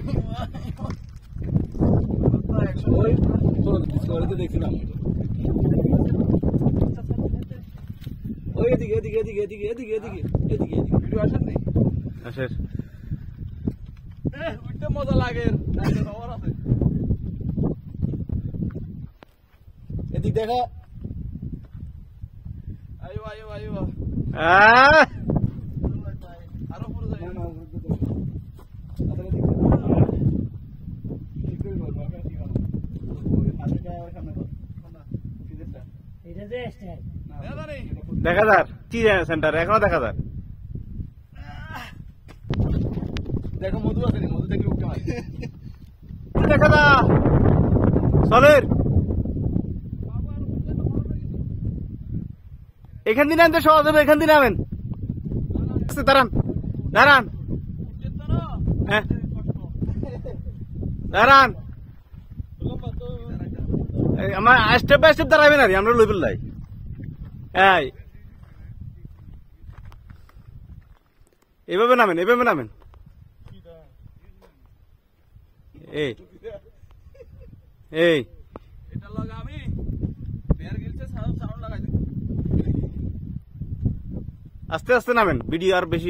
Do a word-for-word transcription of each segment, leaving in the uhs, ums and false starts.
দেখছিলাম ওই এদিকে এদিকে এদিকে এদিকে এদিকে এদিকে এদিকে এদিকে ভিডিও আসেন নি আসের উঠতে মজা লাগে এদিক দেখা আইও আইও আইও আরো পুরো যাই না দেখা যার কি সেন্টার এখনো দেখা যার দেখো মধু আছে মধু দেখলে উঠতে হয় দেখা যা চলের এখান দিন আনতে সহজ হবে এখান দিন নামেন দাঁড়ান দাঁড়ান হ্যাঁ দাঁড়ান আমার স্টেপ বাই স্টেপ দাঁড়াবেন আর আমরা লইবেন লাই এই এভাবে নামেন এভাবে নামেন এই এই এটা লাগা আমি বেয়ার গিলছে সাউন্ড লাগাই দিই আস্তে আস্তে নামেন ভিডিও আর বেশি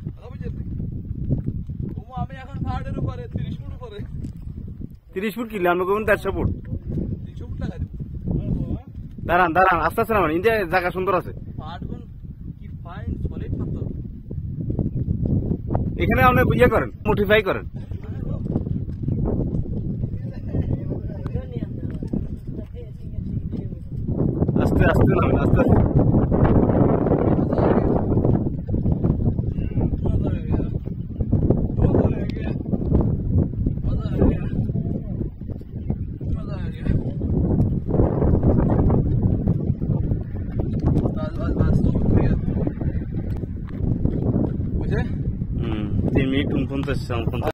আমি এখন ফাড়ের উপরে ত্রিশ ফুট উপরে ত্রিশ ফুট কিলো আমরা কোন দেড়শো ফুট তিনশো ফুট লাগাই দিব দাঁড়ান দাঁড়ান আস্তে আস্তে নামেন ইন্ডিয়া জায়গা সুন্দর আছে এখানে আপনি ইয়ে করেন মোটিফাই করেন আস্তে আস্তে নামেন আস্তে আস্তে তিন মিনিট উনপঞ্চাশ